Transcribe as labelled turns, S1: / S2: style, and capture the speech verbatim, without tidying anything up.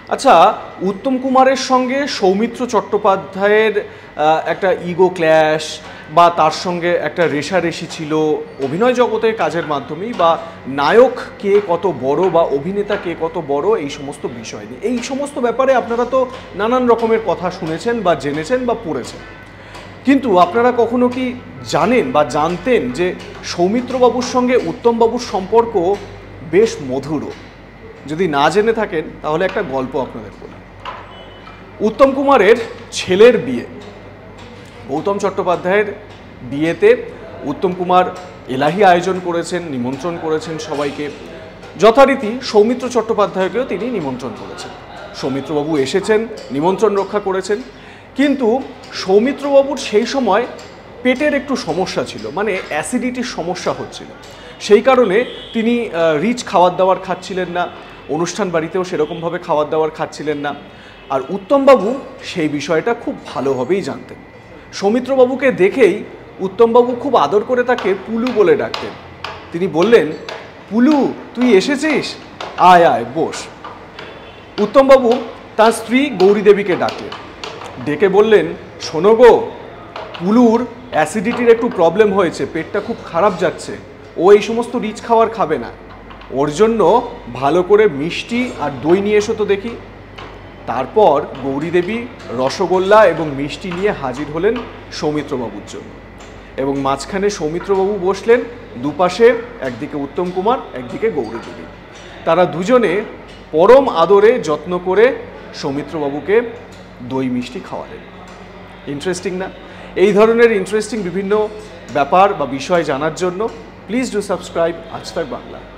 S1: আচ্ছা, উত্তম কুমারের সঙ্গে সৌমিত্র চট্টোপাধ্যায়ের একটা ইগো ক্ল্যাশ বা তার সঙ্গে একটা রেষারেষি ছিল অভিনয় জগতের কাজের মাধ্যমেই, বা নায়ক কে কত বড় বা অভিনেতা কে কত বড়, এই সমস্ত বিষয় নিয়ে। এই সমস্ত ব্যাপারে আপনারা তো নানান রকমের কথা শুনেছেন বা জেনেছেন বা পড়েছেন, কিন্তু আপনারা কখনো কি জানেন বা জানতেন যে সৌমিত্রবাবুর সঙ্গে উত্তমবাবুর সম্পর্ক বেশ মধুরও? যদি না জেনে থাকেন তাহলে একটা গল্প আপনাদের বলি। উত্তম কুমারের ছেলের বিয়ে, গৌতম চট্টোপাধ্যায়ের বিয়েতে উত্তম কুমার এলাহি আয়োজন করেছেন, নিমন্ত্রণ করেছেন সবাইকে। যথারীতি সৌমিত্র চট্টোপাধ্যায়কেও তিনি নিমন্ত্রণ করেছেন। সৌমিত্রবাবু এসেছেন, নিমন্ত্রণ রক্ষা করেছেন, কিন্তু সৌমিত্রবাবুর সেই সময় পেটের একটু সমস্যা ছিল, মানে অ্যাসিডিটির সমস্যা হচ্ছিল। সেই কারণে তিনি রিচ খাবার দাবার খাচ্ছিলেন না, অনুষ্ঠান বাড়িতেও সেরকমভাবে খাবার দাবার খাচ্ছিলেন না। আর উত্তমবাবু সেই বিষয়টা খুব ভালোভাবেই জানতেন। সৌমিত্রবাবুকে দেখেই উত্তমবাবু খুব আদর করে তাকে পুলু বলে ডাকতেন। তিনি বললেন, পুলু তুই এসেছিস, আয় আয় বস। উত্তমবাবু তার স্ত্রী গৌরী দেবীকে ডাকলেন, ডেকে বললেন, শোনো গো, পুলুর অ্যাসিডিটির একটু প্রবলেম হয়েছে, পেটটা খুব খারাপ যাচ্ছে, ও এই সমস্ত রিচ খাবার খাবে না, ওর জন্য ভালো করে মিষ্টি আর দই নিয়ে এসো তো দেখি। তারপর গৌরী দেবী রসগোল্লা এবং মিষ্টি নিয়ে হাজির হলেন সৌমিত্রবাবুর জন্য, এবং মাঝখানে সৌমিত্রবাবু বসলেন, দুপাশে একদিকে উত্তম কুমার, একদিকে গৌরী দেবী। তারা দুজনে পরম আদরে যত্ন করে সৌমিত্রবাবুকে দই মিষ্টি খাওয়ালেন। ইন্টারেস্টিং না? এই ধরনের ইন্টারেস্টিং বিভিন্ন ব্যাপার বা বিষয় জানার জন্য প্লিজ ডু সাবস্ক্রাইব আজ তাক বাংলা।